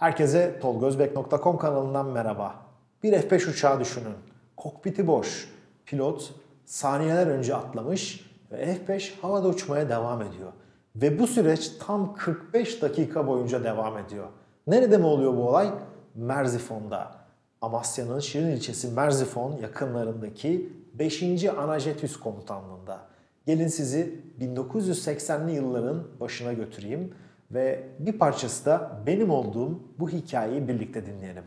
Herkese tolgozbek.com kanalından merhaba. Bir F-5 uçağı düşünün. Kokpiti boş. Pilot saniyeler önce atlamış ve F-5 havada uçmaya devam ediyor. Ve bu süreç tam 45 dakika boyunca devam ediyor. Nerede mi oluyor bu olay? Merzifon'da. Amasya'nın Şirin ilçesi Merzifon yakınlarındaki 5. Anajet Üs Komutanlığı'nda. Gelin sizi 1980'li yılların başına götüreyim ve bir parçası da benim olduğum bu hikayeyi birlikte dinleyelim.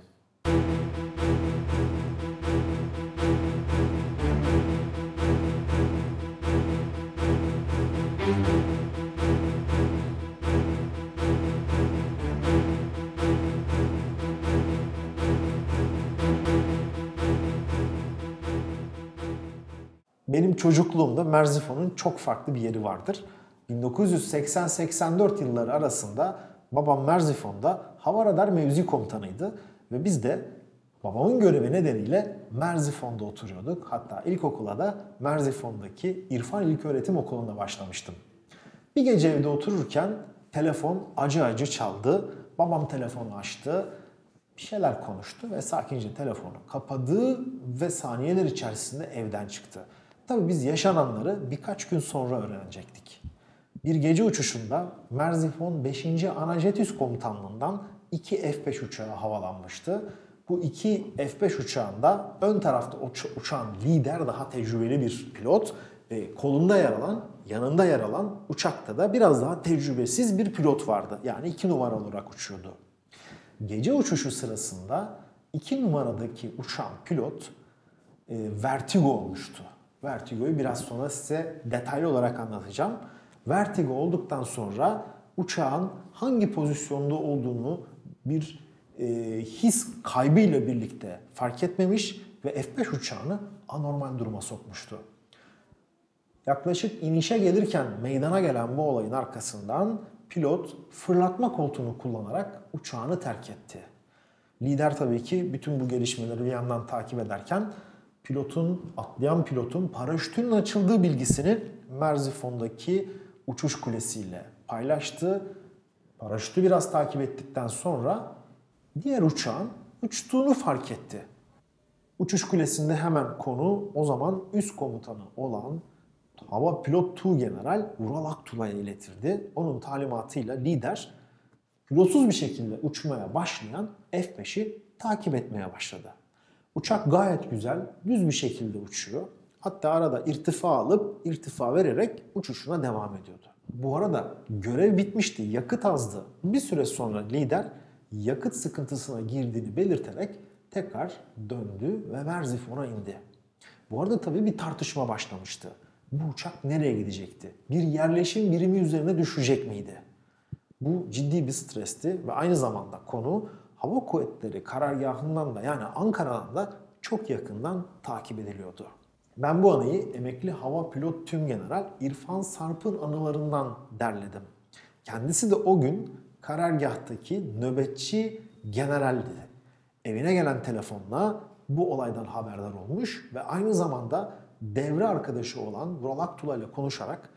Benim çocukluğumda Merzifon'un çok farklı bir yeri vardır. 1980-84 yılları arasında babam Merzifon'da hava radar mevzi komutanıydı ve biz de babamın görevi nedeniyle Merzifon'da oturuyorduk. Hatta ilkokula da Merzifon'daki İrfan İlköğretim Okulu'nda başlamıştım. Bir gece evde otururken telefon acı acı çaldı. Babam telefonu açtı. Bir şeyler konuştu ve sakince telefonu kapadı ve saniyeler içerisinde evden çıktı. Tabii biz yaşananları birkaç gün sonra öğrenecektik. Bir gece uçuşunda Merzifon 5. Anajet Üs Komutanlığı'ndan 2 F-5 uçağı havalanmıştı. Bu 2 F-5 uçağında ön tarafta uçan lider daha tecrübeli bir pilot ve kolunda yer alan, yanında yer alan uçakta da biraz daha tecrübesiz bir pilot vardı. Yani 2 numara olarak uçuyordu. Gece uçuşu sırasında 2 numaradaki uçan pilot vertigo olmuştu. Vertigoyu biraz sonra size detaylı olarak anlatacağım. Vertigo olduktan sonra uçağın hangi pozisyonda olduğunu bir his kaybıyla birlikte fark etmemiş ve F-5 uçağını anormal duruma sokmuştu. Yaklaşık inişe gelirken meydana gelen bu olayın arkasından pilot fırlatma koltuğunu kullanarak uçağını terk etti. Lider tabii ki bütün bu gelişmeleri bir yandan takip ederken atlayan pilotun paraşütünün açıldığı bilgisini Merzifon'daki uçuş kulesiyle paylaştı. Paraşütü biraz takip ettikten sonra diğer uçağın uçtuğunu fark etti. Uçuş kulesinde hemen konu o zaman üst komutanı olan Hava Pilot Tuğgeneral Vural Aktula'ya iletildi. Onun talimatıyla lider pilotsuz bir şekilde uçmaya başlayan F-5'i takip etmeye başladı. Uçak gayet güzel, düz bir şekilde uçuyor. Hatta arada irtifa alıp irtifa vererek uçuşuna devam ediyordu. Bu arada görev bitmişti, yakıt azdı. Bir süre sonra lider yakıt sıkıntısına girdiğini belirterek tekrar döndü ve Merzifon'a indi. Bu arada tabii bir tartışma başlamıştı. Bu uçak nereye gidecekti? Bir yerleşim birimi üzerine düşecek miydi? Bu ciddi bir stresti ve aynı zamanda konu Hava Kuvvetleri karargahından da yani Ankara'dan da çok yakından takip ediliyordu. Ben bu anıyı emekli hava pilot tümgeneral İrfan Sarp'ın anılarından derledim. Kendisi de o gün karargahtaki nöbetçi generaldi. Evine gelen telefonla bu olaydan haberdar olmuş ve aynı zamanda devre arkadaşı olan Vural Aktula ile konuşarak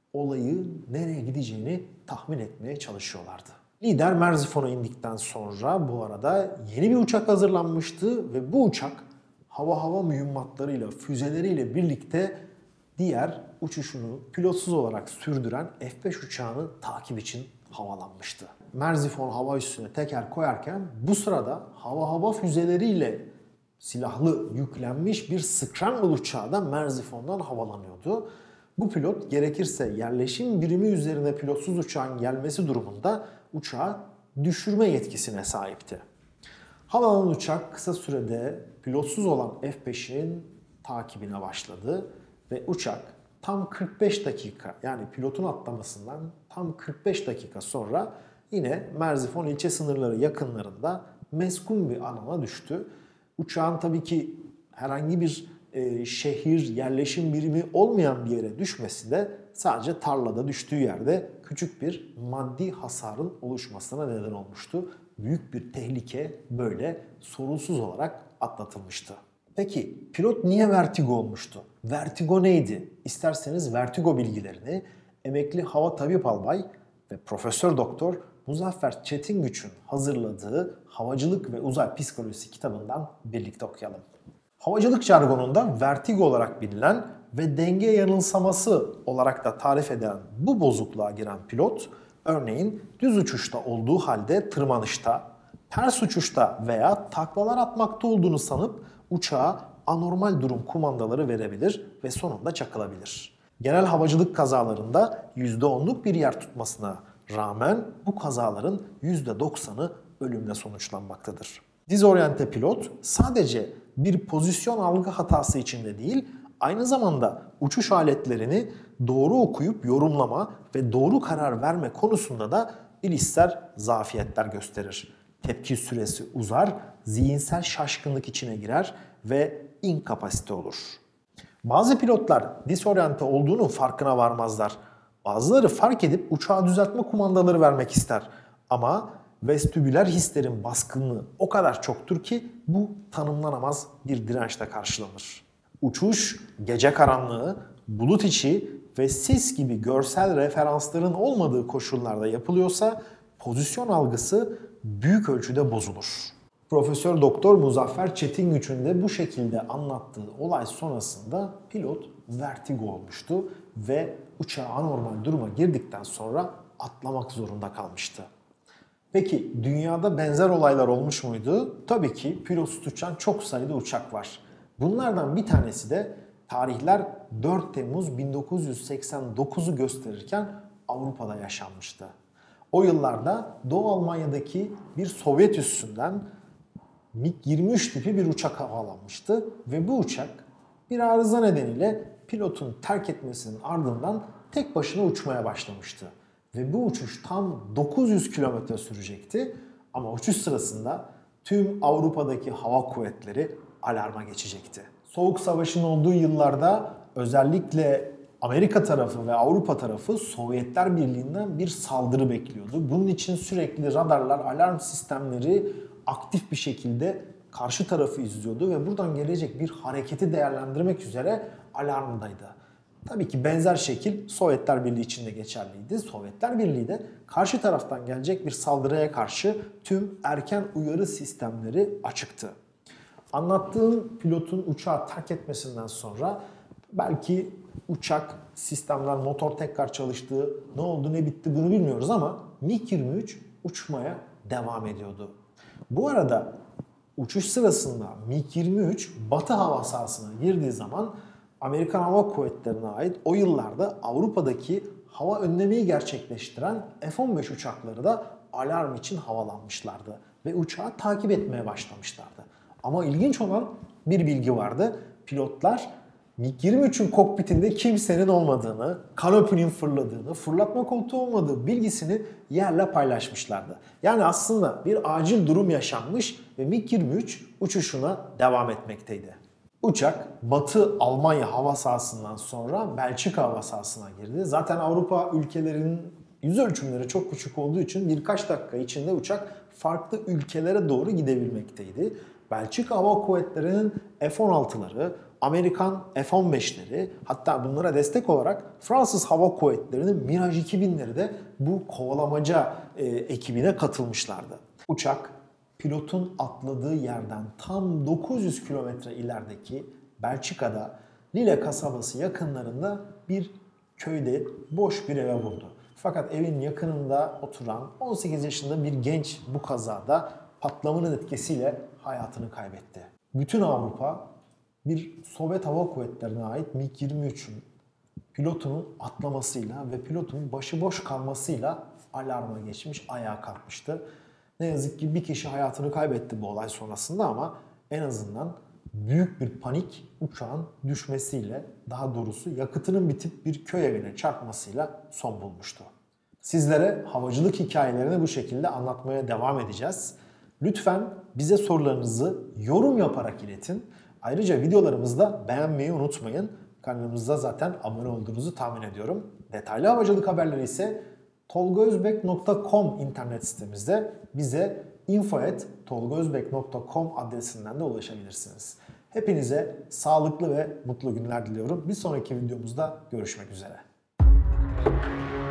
olayın nereye gideceğini tahmin etmeye çalışıyorlardı. Lider Merzifon'a indikten sonra bu arada yeni bir uçak hazırlanmıştı ve bu uçak hava mühimmatlarıyla, füzeleriyle birlikte diğer uçuşunu pilotsuz olarak sürdüren F-5 uçağını takip için havalanmıştı. Merzifon hava üssüne teker koyarken bu sırada hava füzeleriyle silahlı yüklenmiş bir Scramble uçağı da Merzifon'dan havalanıyordu. Bu pilot gerekirse yerleşim birimi üzerine pilotsuz uçağın gelmesi durumunda uçağı düşürme yetkisine sahipti. Havalanan uçak kısa sürede pilotsuz olan F-5'in takibine başladı ve uçak tam 45 dakika yani pilotun atlamasından tam 45 dakika sonra yine Merzifon ilçe sınırları yakınlarında meskun bir alana düştü. Uçağın tabii ki herhangi bir şehir, yerleşim birimi olmayan bir yere düşmesi de sadece tarlada düştüğü yerde küçük bir maddi hasarın oluşmasına neden olmuştu. Büyük bir tehlike böyle sorunsuz olarak atlatılmıştı. Peki pilot niye vertigo olmuştu? Vertigo neydi? İsterseniz vertigo bilgilerini emekli hava tabip albay ve profesör doktor Muzaffer Çetingüç'ün hazırladığı Havacılık ve Uzay Psikolojisi kitabından birlikte okuyalım. Havacılık jargonunda vertigo olarak bilinen ve denge yanılsaması olarak da tarif edilen bu bozukluğa giren pilot, örneğin düz uçuşta olduğu halde tırmanışta, ters uçuşta veya taklalar atmakta olduğunu sanıp uçağa anormal durum kumandaları verebilir ve sonunda çakılabilir. Genel havacılık kazalarında %10'luk bir yer tutmasına rağmen bu kazaların %90'ı ölümle sonuçlanmaktadır. Dizoryante pilot sadece bir pozisyon algı hatası içinde değil, aynı zamanda uçuş aletlerini doğru okuyup yorumlama ve doğru karar verme konusunda da bilişsel zafiyetler gösterir. Tepki süresi uzar, zihinsel şaşkınlık içine girer ve inkapasite olur. Bazı pilotlar disoryante olduğunun farkına varmazlar. Bazıları fark edip uçağı düzeltme kumandaları vermek ister. Ama vestibüler hislerin baskınlığı o kadar çoktur ki bu tanımlanamaz bir dirençle karşılanır. Uçuş, gece karanlığı, bulut içi ve sis gibi görsel referansların olmadığı koşullarda yapılıyorsa pozisyon algısı büyük ölçüde bozulur. Profesör Doktor Muzaffer Çetingüç'ün de bu şekilde anlattığı olay sonrasında pilot vertigo olmuştu ve uçağı anormal duruma girdikten sonra atlamak zorunda kalmıştı. Peki dünyada benzer olaylar olmuş muydu? Tabii ki pilotsuz uçan çok sayıda uçak var. Bunlardan bir tanesi de tarihler 4 Temmuz 1989'u gösterirken Avrupa'da yaşanmıştı. O yıllarda Doğu Almanya'daki bir Sovyet üssünden MiG-23 tipi bir uçak havalanmıştı ve bu uçak bir arıza nedeniyle pilotun terk etmesinin ardından tek başına uçmaya başlamıştı. Ve bu uçuş tam 900 kilometre sürecekti ama uçuş sırasında tüm Avrupa'daki hava kuvvetleri alarma geçecekti. Soğuk Savaş'ın olduğu yıllarda özellikle Amerika tarafı ve Avrupa tarafı Sovyetler Birliği'nden bir saldırı bekliyordu. Bunun için sürekli radarlar, alarm sistemleri aktif bir şekilde karşı tarafı izliyordu ve buradan gelecek bir hareketi değerlendirmek üzere alarmdaydı. Tabii ki benzer şekil Sovyetler Birliği için de geçerliydi. Sovyetler Birliği de karşı taraftan gelecek bir saldırıya karşı tüm erken uyarı sistemleri açıktı. Anlattığım pilotun uçağı terk etmesinden sonra belki uçak, sistemler, motor tekrar çalıştı, ne oldu ne bitti bunu bilmiyoruz ama MiG-23 uçmaya devam ediyordu. Bu arada uçuş sırasında MiG-23 Batı hava sahasına girdiği zaman Amerikan Hava Kuvvetleri'ne ait o yıllarda Avrupa'daki hava önlemeyi gerçekleştiren F-15 uçakları da alarm için havalanmışlardı ve uçağı takip etmeye başlamışlardı. Ama ilginç olan bir bilgi vardı. Pilotlar MiG-23'ün kokpitinde kimsenin olmadığını, kanopinin fırladığını, fırlatma koltuğu olmadığı bilgisini yerle paylaşmışlardı. Yani aslında bir acil durum yaşanmış ve MiG-23 uçuşuna devam etmekteydi. Uçak Batı Almanya hava sahasından sonra Belçika hava sahasına girdi. Zaten Avrupa ülkelerinin yüz ölçümleri çok küçük olduğu için birkaç dakika içinde uçak farklı ülkelere doğru gidebilmekteydi. Belçika Hava Kuvvetleri'nin F-16'ları, Amerikan F-15'leri, hatta bunlara destek olarak Fransız Hava Kuvvetleri'nin Mirage 2000'leri de bu kovalamaca ekibine katılmışlardı. Uçak pilotun atladığı yerden tam 900 kilometre ilerideki Belçika'da Lille kasabası yakınlarında bir köyde boş bir eve vurdu. Fakat evin yakınında oturan 18 yaşında bir genç bu kazada patlamanın etkisiyle hayatını kaybetti. Bütün Avrupa bir Sovyet Hava Kuvvetleri'ne ait MiG-23'ün pilotunun atlamasıyla ve pilotun başıboş kalmasıyla alarma geçmiş, ayağa kalkmıştı. Ne yazık ki bir kişi hayatını kaybetti bu olay sonrasında ama en azından büyük bir panik uçağın düşmesiyle, daha doğrusu yakıtının bitip bir köy evine çarpmasıyla son bulmuştu. Sizlere havacılık hikayelerini bu şekilde anlatmaya devam edeceğiz. Lütfen bize sorularınızı yorum yaparak iletin. Ayrıca videolarımızda beğenmeyi unutmayın. Kanalımızda zaten abone olduğunuzu tahmin ediyorum. Detaylı havacılık haberleri ise tolgaözbek.com internet sitemizde bize info@tolgaözbek.com adresinden de ulaşabilirsiniz. Hepinize sağlıklı ve mutlu günler diliyorum. Bir sonraki videomuzda görüşmek üzere.